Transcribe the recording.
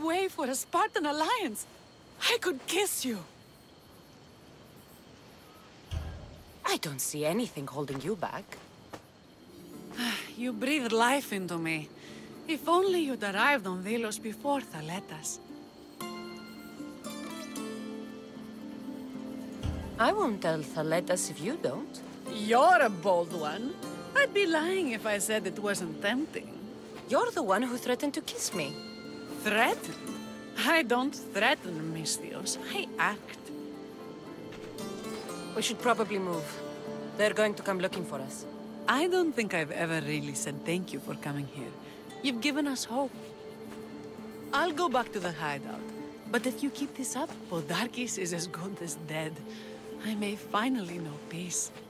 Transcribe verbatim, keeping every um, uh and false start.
way for a Spartan alliance. I could kiss you. I don't see anything holding you back. You breathed life into me. If only you'd arrived on Delos before Thaletas. I won't tell Thaletas if you don't. You're a bold one. I'd be lying if I said it wasn't tempting. You're the one who threatened to kiss me. Threaten? I don't threaten, Misthios. I act. We should probably move. They're going to come looking for us. I don't think I've ever really said thank you for coming here. You've given us hope. I'll go back to the hideout. But if you keep this up, Podarkis is as good as dead. I may finally know peace.